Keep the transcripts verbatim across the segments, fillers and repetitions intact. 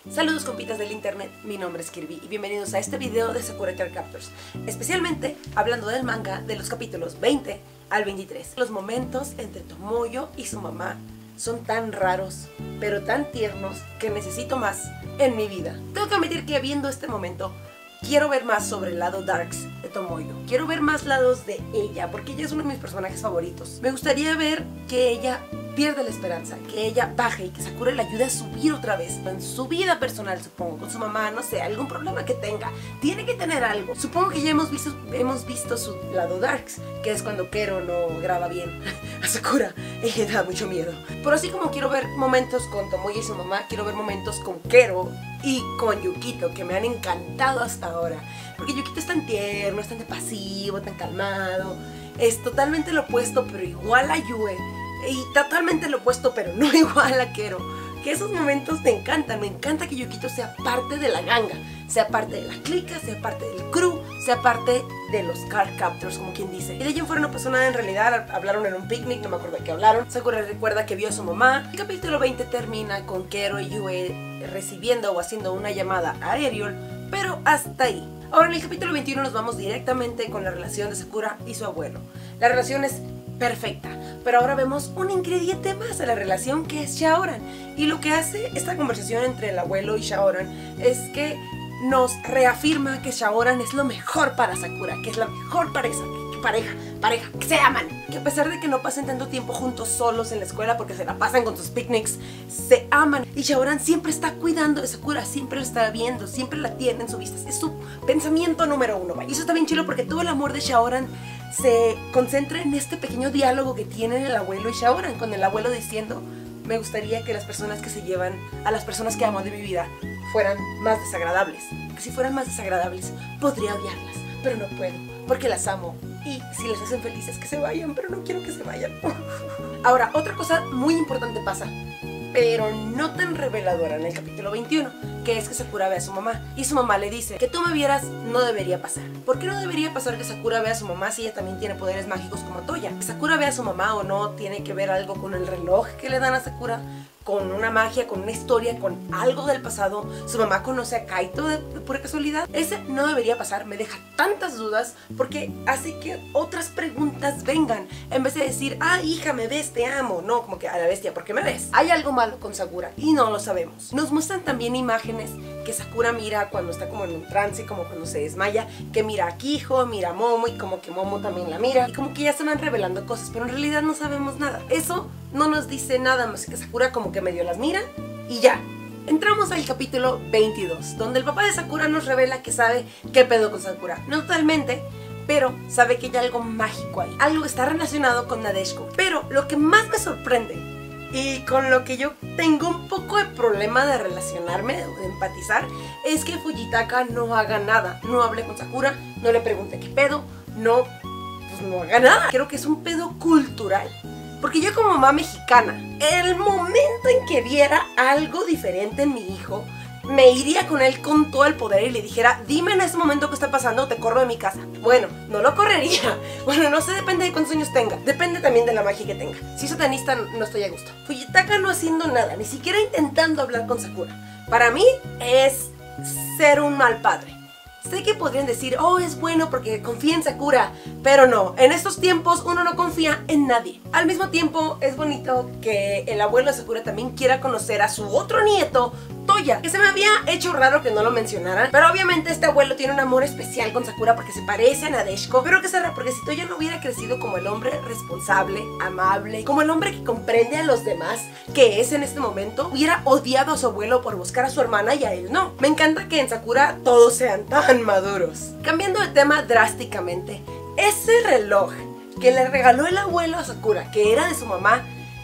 Saludos compitas del internet, mi nombre es Kirby y bienvenidos a este video de Sakura Card Captors, especialmente hablando del manga de los capítulos veinte al veintitrés. Los momentos entre Tomoyo y su mamá son tan raros, pero tan tiernos que necesito más en mi vida. Tengo que admitir que viendo este momento quiero ver más sobre el lado darks de Tomoyo. Quiero ver más lados de ella, porque ella es uno de mis personajes favoritos. Me gustaría ver que ella pierde la esperanza, que ella baje y que Sakura le ayude a subir otra vez en su vida personal, supongo, con su mamá, no sé, algún problema que tenga. Tiene que tener algo. Supongo que ya hemos visto, hemos visto su lado darks, que es cuando Kero no graba bien a Sakura. Ella da mucho miedo. Pero así como quiero ver momentos con Tomoyo y su mamá, quiero ver momentos con Kero y con Yukito, que me han encantado hasta ahora. Porque Yukito es tan tierno, es tan pasivo, tan calmado. Es totalmente lo opuesto, pero igual a Yue. Y totalmente lo opuesto, pero no igual a Kero. Que esos momentos me encantan. Me encanta que Yukito sea parte de la ganga, sea parte de la clica, sea parte del crew, sea parte de los Card Captors, como quien dice. Y de allí en fuera no pasó nada en realidad. Hablaron en un picnic, no me acuerdo de qué hablaron. Sakura recuerda que vio a su mamá. El capítulo veinte termina con Kero y Yue recibiendo o haciendo una llamada a Ariel, pero hasta ahí. Ahora en el capítulo veintiuno nos vamos directamente con la relación de Sakura y su abuelo. La relación es perfecta, pero ahora vemos un ingrediente más a la relación, que es Shaoran. Y lo que hace esta conversación entre el abuelo y Shaoran es que nos reafirma que Shaoran es lo mejor para Sakura, que es la mejor pareja, pareja, pareja, que se aman. Que a pesar de que no pasen tanto tiempo juntos solos en la escuela porque se la pasan con sus picnics, se aman. Y Shaoran siempre está cuidando de Sakura, siempre la está viendo, siempre la tiene en su vista. Es su pensamiento número uno. Y eso está bien chido porque todo el amor de Shaoran se concentra en este pequeño diálogo que tienen el abuelo y Shaoran, con el abuelo diciendo: me gustaría que las personas que se llevan a las personas que amo de mi vida fueran más desagradables. Que si fueran más desagradables podría odiarlas, pero no puedo porque las amo. Y si les hacen felices, que se vayan, pero no quiero que se vayan. Ahora, otra cosa muy importante pasa, pero no tan reveladora en el capítulo veintiuno, que es que Sakura ve a su mamá y su mamá le dice: que tú me vieras no debería pasar. ¿Por qué no debería pasar que Sakura vea a su mamá si ella también tiene poderes mágicos como Toya? Que Sakura vea a su mamá o no tiene que ver algo con el reloj que le dan a Sakura, con una magia, con una historia, con algo del pasado. Su mamá conoce a Kaito de, de pura casualidad. Ese no debería pasar, me deja tantas dudas porque hace que otras preguntas vengan. En vez de decir: ah, hija, me ves, te amo. No, como que a la bestia, ¿por qué me ves? Hay algo malo con Sakura y no lo sabemos. Nos muestran también imágenes que Sakura mira cuando está como en un trance, como cuando se desmaya, que mira a Kijo, mira a Momo y como que Momo también la mira. Y como que ya se van revelando cosas, pero en realidad no sabemos nada. Eso no nos dice nada más que Sakura como que medio las mira y ya. Entramos al capítulo veintidós, donde el papá de Sakura nos revela que sabe qué pedo con Sakura. No totalmente, pero sabe que hay algo mágico ahí. Algo que está relacionado con Nadeshiko. Pero lo que más me sorprende y con lo que yo tengo un poco de problema de relacionarme, de empatizar, es que Fujitaka no haga nada. No hable con Sakura, no le pregunte qué pedo, no, pues no haga nada. Creo que es un pedo cultural. Porque yo como mamá mexicana, el momento en que viera algo diferente en mi hijo, me iría con él con todo el poder y le dijera: dime en ese momento qué está pasando o te corro de mi casa. Bueno, no lo correría. Bueno, no sé, depende de cuántos años tenga. Depende también de la magia que tenga. Si es satanista, no estoy a gusto. Fujitaka no haciendo nada, ni siquiera intentando hablar con Sakura. Para mí es ser un mal padre. Sé que podrían decir: oh, es bueno porque confía en Sakura, pero no, en estos tiempos uno no confía en nadie. Al mismo tiempo es bonito que el abuelo de Sakura también quiera conocer a su otro nieto, Toya, que se me había hecho raro que no lo mencionaran, pero obviamente este abuelo tiene un amor especial con Sakura porque se parece a Nadeshiko. Pero que será, porque si Toya no hubiera crecido como el hombre responsable, amable, como el hombre que comprende a los demás que es en este momento, hubiera odiado a su abuelo por buscar a su hermana y a él no. Me encanta que en Sakura todos sean tan maduros. Cambiando de tema drásticamente, ese reloj que le regaló el abuelo a Sakura, que era de su mamá,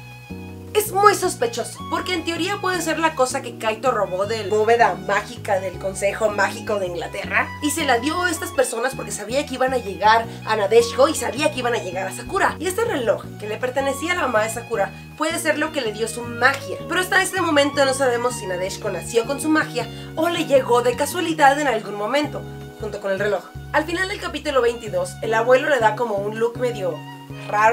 es muy sospechoso, porque en teoría puede ser la cosa que Kaito robó de la bóveda mágica del Consejo Mágico de Inglaterra y se la dio a estas personas porque sabía que iban a llegar a Nadeshiko y sabía que iban a llegar a Sakura. Y este reloj que le pertenecía a la mamá de Sakura puede ser lo que le dio su magia, pero hasta este momento no sabemos si Nadeshiko nació con su magia o le llegó de casualidad en algún momento, junto con el reloj. Al final del capítulo veintidós, el abuelo le da como un look medio raro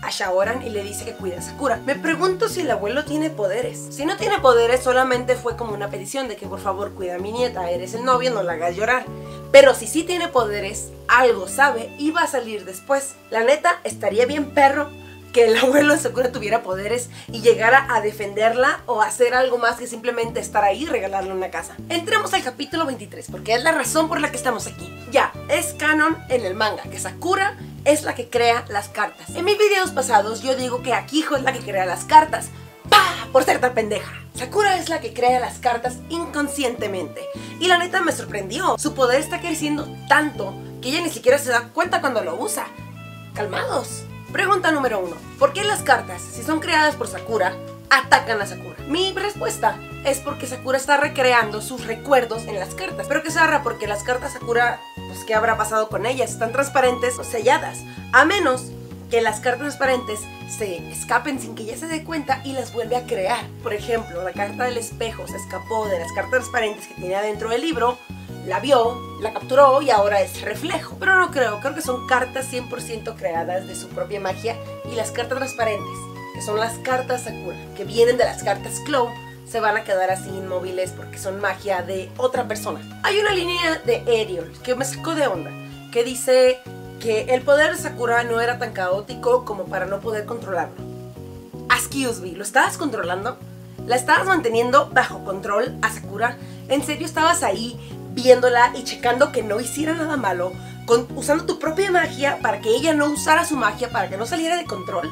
a Shaoran y le dice que cuide a Sakura. Me pregunto si el abuelo tiene poderes. Si no tiene poderes, solamente fue como una petición de que por favor cuida a mi nieta, eres el novio, no la hagas llorar. Pero si sí tiene poderes, algo sabe y va a salir después. La neta, estaría bien perro que el abuelo de Sakura tuviera poderes y llegara a defenderla o hacer algo más que simplemente estar ahí y regalarle una casa. Entremos al capítulo veintitrés, porque es la razón por la que estamos aquí. Ya, es canon en el manga que Sakura es la que crea las cartas. En mis videos pasados yo digo que Akiho es la que crea las cartas. ¡Pah! Por ser tan pendeja. Sakura es la que crea las cartas inconscientemente. Y la neta me sorprendió. Su poder está creciendo tanto que ella ni siquiera se da cuenta cuando lo usa. Calmados. Pregunta número uno. ¿Por qué las cartas, si son creadas por Sakura, atacan a Sakura? Mi respuesta es porque Sakura está recreando sus recuerdos en las cartas. Pero que zarra, porque las cartas Sakura, pues ¿qué habrá pasado con ellas? Están transparentes o selladas. A menos que las cartas transparentes se escapen sin que ella se dé cuenta y las vuelve a crear. Por ejemplo, la carta del espejo se escapó de las cartas transparentes que tenía dentro del libro, la vio, la capturó y ahora es reflejo. Pero no creo, creo que son cartas cien por ciento creadas de su propia magia. Y las cartas transparentes, que son las cartas Sakura, que vienen de las cartas Clow, se van a quedar así inmóviles porque son magia de otra persona. Hay una línea de Ariel que me sacó de onda, que dice que el poder de Sakura no era tan caótico como para no poder controlarlo. Excuse me, ¿lo estabas controlando? ¿La estabas manteniendo bajo control a Sakura? ¿En serio estabas ahí viéndola y checando que no hiciera nada malo, con, usando tu propia magia para que ella no usara su magia, para que no saliera de control?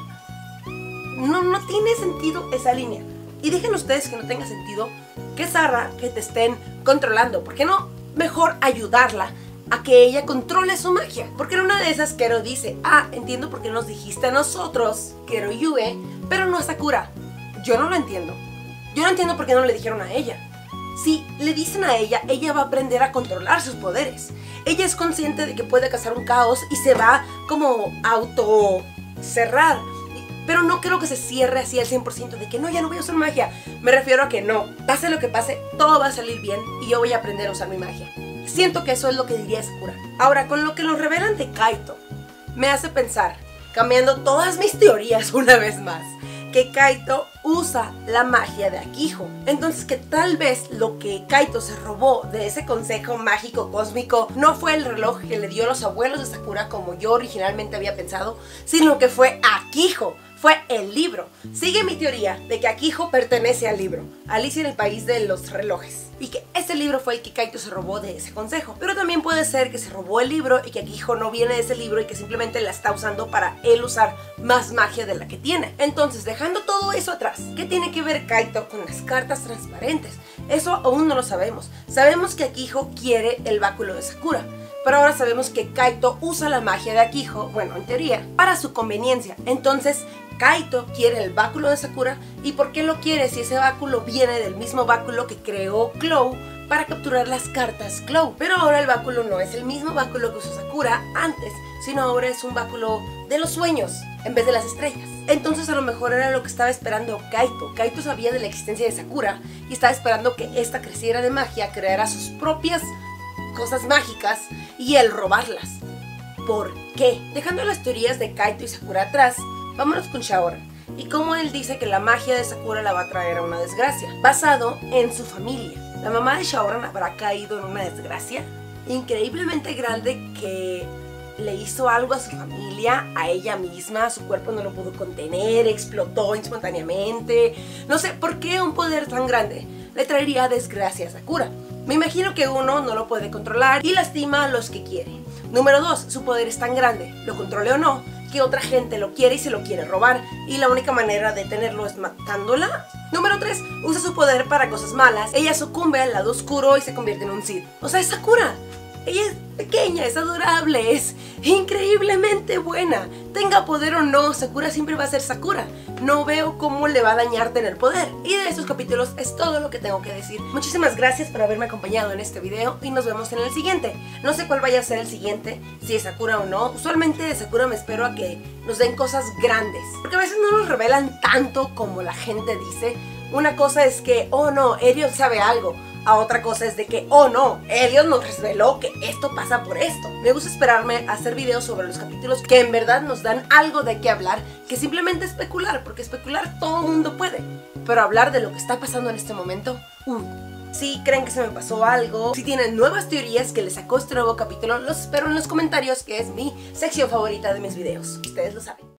No, no tiene sentido esa línea. Y dejen ustedes que no tenga sentido, que zarra que te estén controlando. ¿Por qué no mejor ayudarla a que ella controle su magia? Porque en una de esas Kero dice, ah, entiendo por qué nos dijiste a nosotros, Kero Yue, pero no a Sakura. Yo no lo entiendo. Yo no entiendo por qué no le dijeron a ella. Si le dicen a ella, ella va a aprender a controlar sus poderes. Ella es consciente de que puede causar un caos y se va como auto cerrar. Pero no creo que se cierre así al cien por ciento de que no, ya no voy a usar magia. Me refiero a que no, pase lo que pase, todo va a salir bien y yo voy a aprender a usar mi magia. Siento que eso es lo que diría Sakura. Ahora, con lo que nos revelan de Kaito, me hace pensar, cambiando todas mis teorías una vez más, que Kaito usa la magia de Akiho. Entonces que tal vez lo que Kaito se robó de ese consejo mágico cósmico no fue el reloj que le dio los abuelos de Sakura como yo originalmente había pensado, sino que fue Akiho. Fue el libro. Sigue mi teoría de que Akiho pertenece al libro, Alicia en el País de los Relojes, y que ese libro fue el que Kaito se robó de ese consejo. Pero también puede ser que se robó el libro y que Akiho no viene de ese libro y que simplemente la está usando para él usar más magia de la que tiene. Entonces, dejando todo eso atrás, ¿qué tiene que ver Kaito con las cartas transparentes? Eso aún no lo sabemos. Sabemos que Akiho quiere el báculo de Sakura, pero ahora sabemos que Kaito usa la magia de Akiho, bueno, en teoría, para su conveniencia. Entonces, Kaito quiere el báculo de Sakura. ¿Y por qué lo quiere si ese báculo viene del mismo báculo que creó Clow para capturar las cartas Clow? Pero ahora el báculo no es el mismo báculo que usó Sakura antes, sino ahora es un báculo de los sueños en vez de las estrellas. Entonces a lo mejor era lo que estaba esperando Kaito. Kaito sabía de la existencia de Sakura y estaba esperando que esta creciera de magia, creara sus propias cosas mágicas y él robarlas. ¿Por qué? Dejando las teorías de Kaito y Sakura atrás, vámonos con Shaoran y cómo él dice que la magia de Sakura la va a traer a una desgracia, basado en su familia. La mamá de Shaoran habrá caído en una desgracia increíblemente grande que le hizo algo a su familia, a ella misma, su cuerpo no lo pudo contener, explotó espontáneamente. No sé por qué un poder tan grande le traería desgracia a Sakura. Me imagino que uno no lo puede controlar y lastima a los que quiere. Número dos, su poder es tan grande, lo controle o no, que otra gente lo quiere y se lo quiere robar, y la única manera de tenerlo es matándola. Número tres, usa su poder para cosas malas. Ella sucumbe al lado oscuro y se convierte en un Sith. O sea, es Sakura. Ella es pequeña, es adorable, es increíblemente buena. Tenga poder o no, Sakura siempre va a ser Sakura. No veo cómo le va a dañar tener poder. Y de estos capítulos es todo lo que tengo que decir. Muchísimas gracias por haberme acompañado en este video y nos vemos en el siguiente. No sé cuál vaya a ser el siguiente, si es Sakura o no. Usualmente de Sakura me espero a que nos den cosas grandes, porque a veces no nos revelan tanto como la gente dice. Una cosa es que, oh no, Ariel sabe algo. a otra cosa es de que, oh no, Elliot nos reveló que esto pasa por esto. Me gusta esperarme a hacer videos sobre los capítulos que en verdad nos dan algo de qué hablar, que simplemente especular, porque especular todo el mundo puede. Pero hablar de lo que está pasando en este momento, uh. Si creen que se me pasó algo, si tienen nuevas teorías que les sacó este nuevo capítulo, los espero en los comentarios, que es mi sección favorita de mis videos. Ustedes lo saben.